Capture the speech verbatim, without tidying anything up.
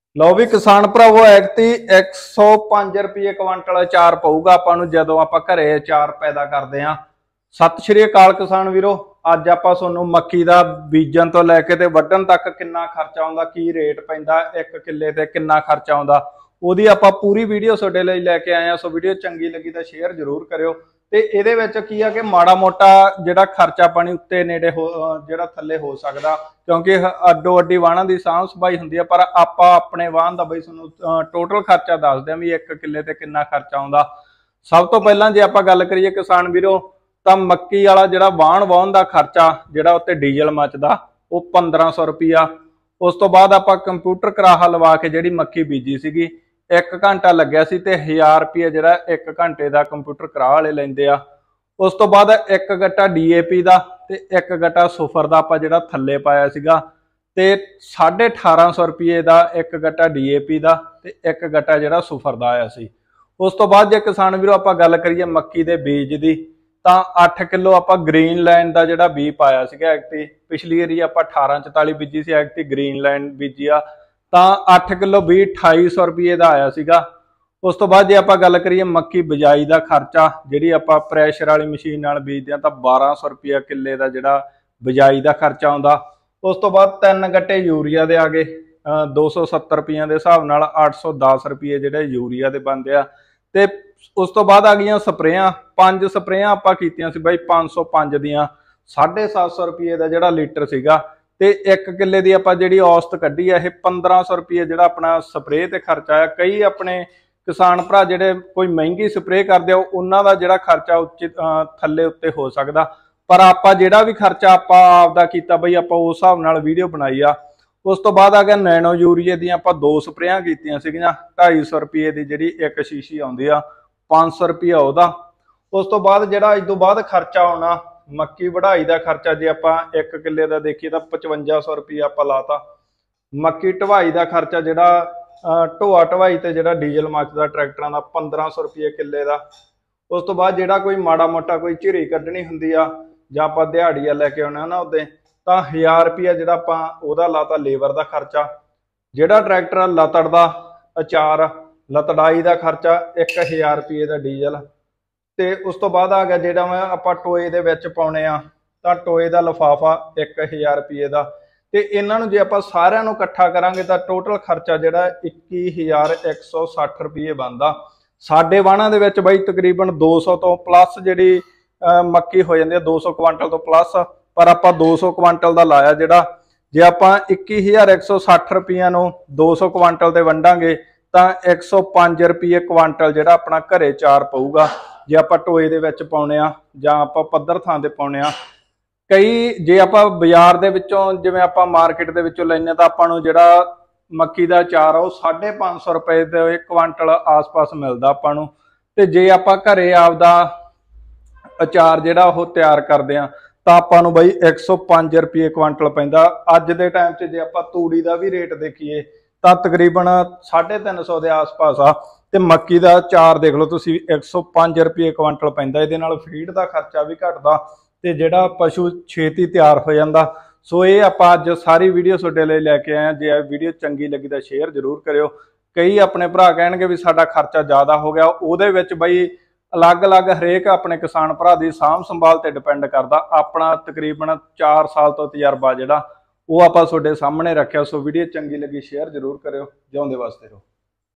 ਲਓ ਵੀ ਕਿਸਾਨ ਭਰਾਵੋ ਐਗਤੀ एक सौ पाँच रुपये क्विंटल अचार पऊगा आपां नूं जदों आपां घरे अचार पैदा करदे हां। सत श्री अकाल किसान वीरो, अज आपां तुहानूं मक्की दा बीजन तो लैके ते वड्डण तक किन्ना खर्चा आउंदा, की रेट पैंदा, एक किले ते किन्ना खर्चा आउंदा, ओहदी आपां पूरी वीडियो तुहाडे लई लैके आए हां। सो वीडियो चंगी लगी तां शेयर जरूर करियो। ते इहदे विच की आ कि माड़ा मोटा जिहड़ा खर्चा पानी उत्ते नेड़े हो जिहड़ा थल्ले हो सकदा, क्योंकि अड्डो अड्डी वाहणां दी साਂਭ सफाई हुंदी है। पर आपां अपने वाहन दा बई तुहानूं टोटल खर्चा दसदे हां भी एक किले ते किन्ना खर्चा आउंदा। सब तो पहलां जे आपां गल करिए किसान वीरो, तां मक्की वाला जिहड़ा वाहन वाहन दा खर्चा जिहड़ा उत्ते डीजल मचदा वो पंद्रह सौ रुपया। उस तो बाद आपां कंप्यूटर कराहा लवा के जिहड़ी मक्की बीजी सीगी एक घंटा लग्या सी ते हज़ार रुपया जिहड़ा एक घंटे का कंप्यूटर कराह वाले लैंदे आ। उस तो बाद एक गट्टा डी ए पी का ते एक गट्टा सुफर का आपां जिहड़ा थल्ले पाया सीगा ते साढ़े अठारह सौ रुपये का एक गट्टा डी ए पी का ते एक गट्टा जिहड़ा सुफर का आया सी। उस तो बाद जे किसान वीरो आपां गल करिए मक्की दे बीज दी, तां अठ किलो आपां ग्रीन लैंड का जिहड़ा बीज पाया सीगा ऐगती। पिछली वारी आपां अठारह चौताली बीजी सी, ऐगती ग्रीन लैंड बीजी आ तां अठ किलो बीज अठाई सौ रुपये का आया सीगा। उस तो बाद जे आपां गल करिए मक्की बिजाई का खर्चा, जिहड़ी आपां प्रैशर वाली मशीन नाल बीजदे हां तां बारह सौ रुपया किले का जिहड़ा बिजाई का खर्चा आउंदा। उस तो बाद तीन गट्टे यूरिया दे आ गए दो सौ सत्तर रुपये के हिसाब नाल अठ सौ दस रुपये जिहड़े यूरिया दे बनदे आ। ते उस तो बाद आ गई स्प्रेयां, पंज स्प्रेयां आपां कीतियां सी बाई पाँच सौ पाँच दियां साढ़े सात सौ रुपये का जिहड़ा लीटर सीगा। ते एक किले की आपां जिहड़ी औसत कड्ढी है पंद्रह सौ रुपये जिहड़ा अपना स्प्रे ते खर्चा आया। कई अपने किसान भरा जिहड़े कोई महंगी स्प्रे करदे आ उन्हां दा जिहड़ा खर्चा उचित थल्ले उत्ते हो सकदा, पर आपां जिहड़ा भी खर्चा आपां आपदा कीता बई आपां उस हिसाब नाल वीडियो बनाई आ। उस तो बाद आ गया नैनो यूरिया दी आपां दो स्प्रेयां कीतियां सीगियां ढाई सौ रुपये की जिहड़ी एक शीशी आउंदी आ, पाँच सौ रुपया उहदा। उस तो बाद जिहड़ा इस तो बाद खर्चा आउणा मक्की वढ़ाई का खर्चा, जे आपां एक किले का देखिए तो पचवंजा सौ रुपया आपां लाता। मक्की ढवाई का खर्चा जिहड़ा ढोआ ढवाई ते जिहड़ा डीजल मचदा ट्रैक्टरां दा पंद्रह सौ रुपये किले का। उस तो बाद जिहड़ा कोई माड़ा मोटा कोई झिरी कड्ढनी हुंदी आ जां आपां दिहाड़ीआ लैके आउणे ना उहदे तां हज़ार रुपया जिहड़ा आपां उहदा लाता लेबर का खर्चा। जिहड़ा ट्रैक्टर लतड़दा अचार लतड़ाई का खर्चा एक हज़ार रुपये का डीजल। ते उस तो बाद आ गया जिहड़ा मैं आपां टोए दे विच पाउणे आ तां टोए का लिफाफा एक हज़ार रुपये का। ते इन्हां नूं जे आपां सारिआं नूं इकट्ठा करांगे तां टोटल खर्चा जिहड़ा इक्की हज़ार एक सौ सठ रुपये बनदा। साडे वाहणां दे विच बई तकरीबन दो सौ तो प्लस जिहड़ी मक्की हो जाती है, दो सौ क्विंटल तो प्लस, पर आपां दो सौ क्विंटल का लाया जिहड़ा। जे आपां इक्की हज़ार एक सौ सठ रुपये नूं दो सौ क्विंटल ते वंडांगे तां एक सौ पाँच रुपये क्विंटल जिहड़ा अपना घरे चार पऊगा जे आपां टोए दे विच पाउणे आ जां आपां पੱਧਰ थां ते पाउणे आ। कई जे आपां बाजार दे विचों जिवें आपां मार्केट दे विचों लैने तां आपां नूं जिहड़ा मक्की दा अचार आ साढ़े पाँच सौ रुपए दे क्विंटल आस पास मिलदा आपां नूं। ते जे आपां घरे आपदा अचार जिहड़ा ओह तैयार करदे आ तां आपां नूं बई एक सौ पाँच रुपये क्विंटल पैंदा। अज दे टाइम 'च जे आपां तूड़ी दा भी रेट देखीए तां तकरीबन साढ़े तीन सौ के आस पास आ। ते मक्की दा अचार देख लो तुसीं एक सौ पाँच रुपये क्विंटल पैंदा। इहदे नाल फीड का खर्चा भी घटदा ते जिहड़ा पशु छेती तैयार हो जांदा। सो ये आपां अज सारी वीडियो तुहाडे लई लैके आए। जे वीडियो चंगी लगी तो शेयर जरूर करियो। कई अपने भरा कहणगे भी साडा खर्चा ज़्यादा हो गया, उहदे विच बई अलग अलग हरेक अपने किसान भरा दी साਂਭ संभाल ते डिपेंड करदा। अपना तकरीबन चार साल तो तजर्बा जिहड़ा वो आपां तुहाडे सामने रखिया। सो वीडियो चंगी लगी शेयर जरूर करियो। जिउंदे वास्ते रहो।